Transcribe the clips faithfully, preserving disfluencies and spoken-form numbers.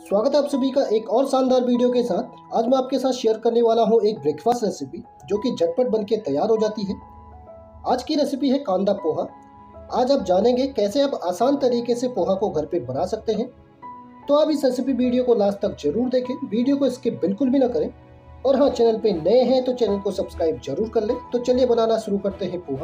स्वागत है आप सभी का एक और शानदार वीडियो के साथ। आज मैं आपके साथ शेयर करने वाला हूं एक ब्रेकफास्ट रेसिपी जो कि झटपट बनके तैयार हो जाती है। आज की रेसिपी है कांदा पोहा। आज आप जानेंगे कैसे आप आसान तरीके से पोहा को घर पे बना सकते हैं। तो आप इस रेसिपी वीडियो को लास्ट तक जरूर देखें, वीडियो को स्किप बिल्कुल भी ना करें। और हाँ, चैनल पे नए हैं तो चैनल को सब्सक्राइब जरूर कर लें। तो चलिए बनाना शुरू करते हैं पोहा।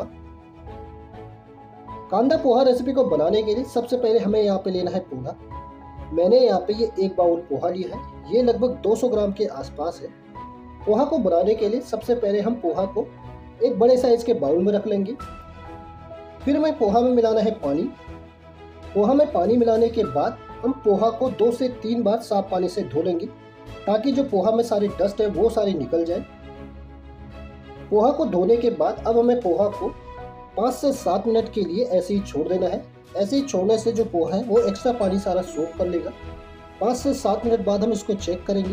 कांदा पोहा रेसिपी को बनाने के लिए सबसे पहले हमें यहाँ पे लेना है पोहा। मैंने यहाँ पे ये एक बाउल पोहा लिया है, ये लगभग दो सौ ग्राम के आसपास है। पोहा को बनाने के लिए सबसे पहले हम पोहा को एक बड़े साइज के बाउल में रख लेंगे। फिर हमें पोहा में मिलाना है पानी। पोहा में पानी मिलाने के बाद हम पोहा को दो से तीन बार साफ पानी से धो लेंगे ताकि जो पोहा में सारी डस्ट है वो सारी निकल जाए। पोहा को धोने के बाद अब हमें पोहा को पाँच से सात मिनट के लिए ऐसे ही छोड़ देना है। ऐसे ही छोड़ने से जो पोहा है वो एक्स्ट्रा पानी सारा सोख कर लेगा। पाँच से सात मिनट बाद हम इसको चेक करेंगे।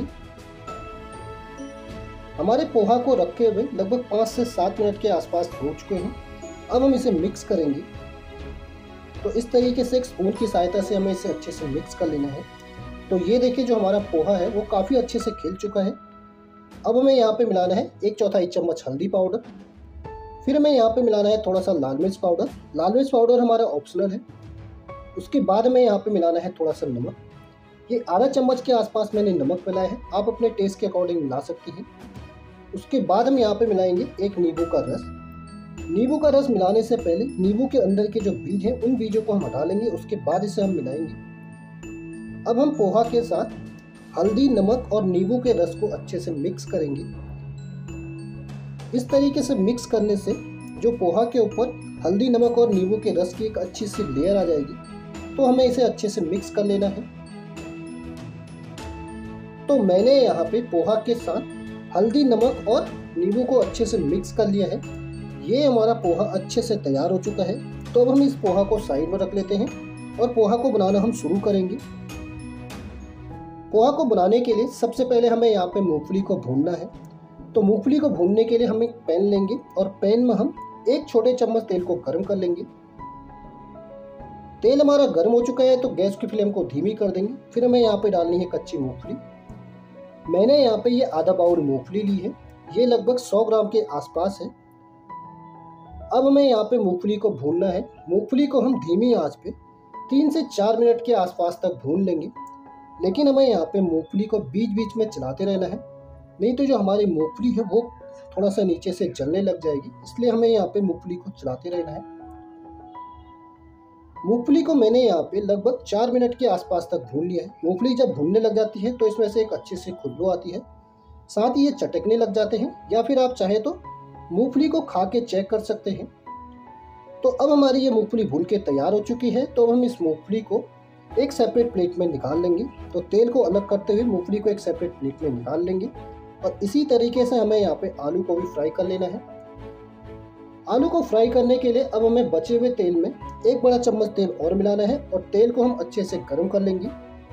हमारे पोहा को रखे हुए लगभग पाँच से सात मिनट के आसपास हो चुके हैं। अब हम इसे मिक्स करेंगे। तो इस तरीके से एक स्पून की सहायता से हमें इसे अच्छे से मिक्स कर लेना है। तो ये देखिए, जो हमारा पोहा है वो काफ़ी अच्छे से खिल चुका है। अब हमें यहाँ पे मिलाना है एक चौथाई चम्मच हल्दी पाउडर। फिर हमें यहाँ पे मिलाना है थोड़ा सा लाल मिर्च पाउडर। लाल मिर्च पाउडर हमारा ऑप्शनल है। उसके बाद हमें यहाँ पे मिलाना है थोड़ा सा नमक। ये आधा चम्मच के आसपास मैंने नमक मिलाया है, आप अपने टेस्ट के अकॉर्डिंग मिला सकते हैं। उसके बाद हम यहाँ पे मिलाएंगे एक नींबू का रस। नींबू का रस मिलाने से पहले नींबू के अंदर के जो बीज हैं उन बीजों को हम हटा लेंगे, उसके बाद इसे हम मिलाएंगे। अब हम पोहा के साथ हल्दी, नमक और नींबू के रस को अच्छे से मिक्स करेंगे। इस तरीके से मिक्स करने से जो पोहा के ऊपर हल्दी, नमक और नींबू के रस की एक अच्छी सी लेयर आ जाएगी। तो हमें इसे अच्छे से मिक्स कर लेना है। तो मैंने यहाँ पे पोहा के साथ हल्दी, नमक और नींबू को अच्छे से मिक्स कर लिया है। ये हमारा पोहा अच्छे से तैयार हो चुका है। तो अब हम इस पोहा को साइड में रख लेते हैं और पोहा को बनाना हम शुरू करेंगे। पोहा को बनाने के लिए सबसे पहले हमें यहाँ पे मूंगफली को भूनना है। तो मूंगफली को भूनने के लिए हम एक पैन लेंगे और पैन में हम एक छोटे चम्मच तेल को गर्म कर लेंगे। तेल हमारा गर्म हो चुका है तो गैस की फ्लेम को धीमी कर देंगे। फिर हमें यहाँ पे डालनी है कच्ची मूंगफली। मैंने यहाँ पे ये आधा बाउल मूंगफली ली है, ये लगभग सौ ग्राम के आसपास है। अब हमें यहाँ पे मूंगफली को भूनना है। मूंगफली को हम धीमी आंच पे तीन से चार मिनट के आसपास तक भून लेंगे, लेकिन हमें यहाँ पे मूंगफली को बीच बीच में चलाते रहना है, नहीं तो जो हमारी मूंगफली है वो थोड़ा सा नीचे से जलने लग जाएगी। इसलिए हमें यहाँ पे मूंगफली को चलाते रहना है। मूंगफली को मैंने यहाँ पे लगभग चार मिनट के आसपास तक भून लिया है। मूंगफली जब भूनने लग जाती है तो इसमें से एक अच्छी सी खुशबू आती है, साथ ही ये चटकने लग जाते हैं। या फिर आप चाहे तो मूंगफली को खा के चेक कर सकते हैं। तो अब हमारी ये मूंगफली भून के तैयार हो चुकी है। तो हम इस मूंगफली को एक सेपरेट प्लेट में निकाल लेंगे। तो तेल को अलग करते हुए मूंगफली को एक सेपरेट प्लेट में निकाल लेंगे। और इसी तरीके से हमें यहाँ पे आलू को भी फ्राई कर लेना है। आलू को फ्राई करने के लिए अब हमें बचे हुए तेल में एक बड़ा चम्मच तेल और मिलाना है और तेल को हम अच्छे से गर्म कर लेंगे।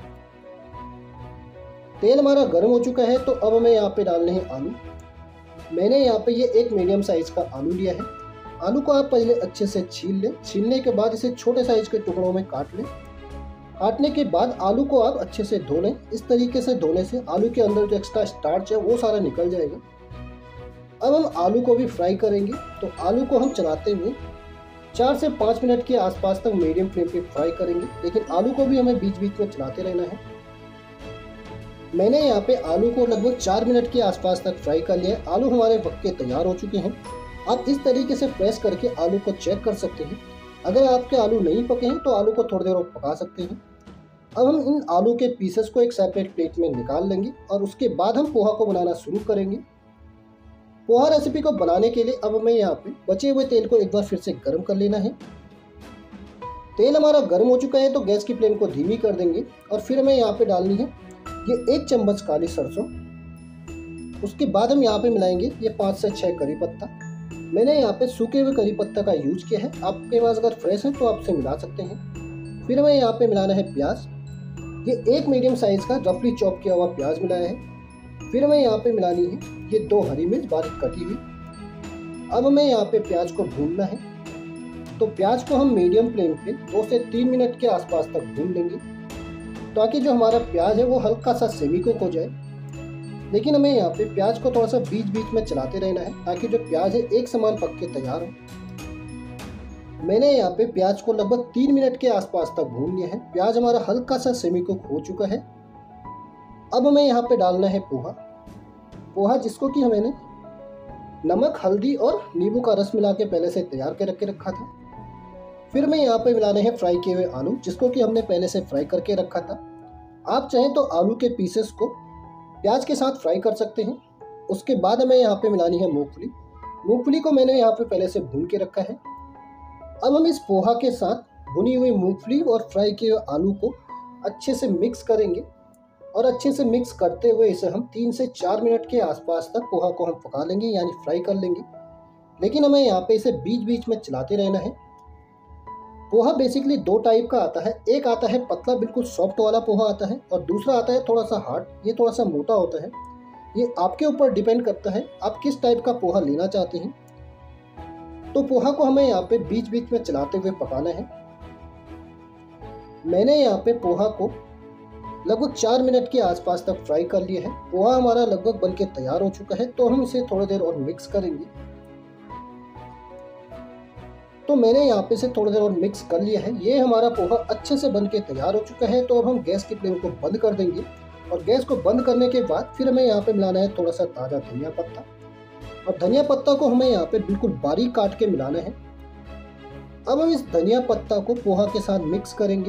तेल हमारा गर्म हो चुका है तो अब हमें यहाँ पे डालने हैं आलू। मैंने यहाँ पे ये एक मीडियम साइज का आलू लिया है। आलू को आप पहले अच्छे से छील लें। छीलने के बाद इसे छोटे साइज के टुकड़ों में काट लें। काटने के बाद आलू को आप अच्छे से धो लें। इस तरीके से धोने से आलू के अंदर जो एक्स्ट्रा स्टार्च है वो सारा निकल जाएगा। अब हम आलू को भी फ्राई करेंगे। तो आलू को हम चलाते हुए चार से पाँच मिनट के आसपास तक मीडियम फ्लेम पे फ्राई करेंगे, लेकिन आलू को भी हमें बीच बीच में चलाते रहना है। मैंने यहाँ पे आलू को लगभग चार मिनट के आसपास तक फ्राई कर लिया है। आलू हमारे पक्के तैयार हो चुके हैं। आप इस तरीके से प्रेस करके आलू को चेक कर सकते हैं। अगर आपके आलू नहीं पके हैं तो आलू को थोड़ी देर और पका सकते हैं। अब हम इन आलू के पीसेस को एक सेपरेट प्लेट में निकाल लेंगे और उसके बाद हम पोहा को बनाना शुरू करेंगे। पोहा रेसिपी को बनाने के लिए अब हमें यहाँ पे बचे हुए तेल को एक बार फिर से गर्म कर लेना है। तेल हमारा गर्म हो चुका है तो गैस की फ्लेम को धीमी कर देंगे और फिर हमें यहाँ पे डालनी है ये एक चम्मच काली सरसों। उसके बाद हम यहाँ पे मिलाएंगे ये पाँच से छः करी पत्ता। मैंने यहाँ पे सूखे हुए करी पत्ता का यूज किया है, आपके पास अगर फ्रेश है तो आप इसे मिला सकते हैं। फिर हमें यहाँ पे मिलाना है प्याज। ये एक मीडियम साइज का रफली चॉप किया हुआ प्याज मिलाया है। फिर हमें यहाँ पे मिलानी है ये दो हरी मिर्च बारीक कटी हुई। अब हमें यहाँ पे प्याज को भूनना है। तो प्याज को हम मीडियम फ्लेम पे दो से तीन मिनट के आसपास तक भून लेंगे। ताकि जो हमारा प्याज है वो हल्का सा सेमी कुक हो जाए। लेकिन हमें यहाँ पे प्याज को थोड़ा सा बीच बीच में चलाते रहना है ताकि जो प्याज है एक समान पक के तैयार हो। मैंने यहाँ पे प्याज को लगभग तीन मिनट के आसपास तक भून लिया है। प्याज हमारा हल्का सा सेमी कुक हो चुका है। अब हमें यहाँ पे डालना है पोहा। पोहा जिसको कि हमने नमक, हल्दी और नींबू का रस मिला के पहले से तैयार के रख के रखा था। फिर मैं यहाँ पे मिलाने हैं फ्राई किए हुए आलू, जिसको कि हमने पहले से फ्राई करके रखा था। आप चाहें तो आलू के पीसेस को प्याज के साथ फ्राई कर सकते हैं। उसके बाद हमें यहाँ पे मिलानी है मूंगफली। मूंगफली को मैंने यहाँ पे पहले से भून के रखा है। अब हम इस पोहा के साथ भुनी हुई मूंगफली और फ्राई किए हुए आलू को अच्छे से मिक्स करेंगे और अच्छे से मिक्स करते हुए इसे हम तीन से चार मिनट के आसपास तक पोहा को हम पका लेंगे, यानी फ्राई कर लेंगे। लेकिन हमें यहाँ पे इसे बीच बीच में चलाते रहना है। पोहा बेसिकली दो टाइप का आता है। एक आता है पतला बिल्कुल सॉफ्ट वाला पोहा आता है और दूसरा आता है थोड़ा सा हार्ड, ये थोड़ा सा मोटा होता है। ये आपके ऊपर डिपेंड करता है आप किस टाइप का पोहा लेना चाहते हैं। तो पोहा को हमें यहाँ पे बीच बीच में चलाते हुए पकाना है। मैंने यहाँ पे पोहा को लगभग चार मिनट के आसपास तक फ्राई कर लिया है। पोहा हमारा लगभग बनके तैयार हो चुका है, तो हम इसे थोड़ी देर और मिक्स करेंगे। तो मैंने यहाँ पे से थोड़ी देर और मिक्स कर लिया है। ये हमारा पोहा अच्छे से बनके तैयार हो चुका है। तो अब हम गैस की फ्लेम को बंद कर देंगे और गैस को बंद करने के बाद फिर हमें यहाँ पे मिलाना है थोड़ा सा ताज़ा धनिया पत्ता। और धनिया पत्ता को हमें यहाँ पे बिल्कुल बारीक काट के मिलाना है। अब हम इस धनिया पत्ता को पोहा के साथ मिक्स करेंगे।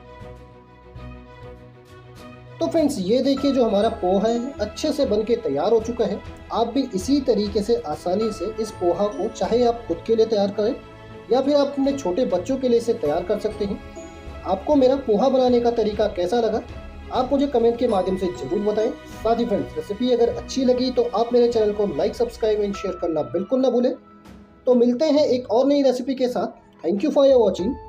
तो फ्रेंड्स, ये देखिए जो हमारा पोहा है अच्छे से बनके तैयार हो चुका है। आप भी इसी तरीके से आसानी से इस पोहा को, चाहे आप खुद के लिए तैयार करें या फिर आप अपने छोटे बच्चों के लिए इसे तैयार कर सकते हैं। आपको मेरा पोहा बनाने का तरीका कैसा लगा आप मुझे कमेंट के माध्यम से जरूर बताएं। साथ ही फ्रेंड्स, रेसिपी अगर अच्छी लगी तो आप मेरे चैनल को लाइक, सब्सक्राइब एंड शेयर करना बिल्कुल ना भूलें। तो मिलते हैं एक और नई रेसिपी के साथ। Thank you for your watching.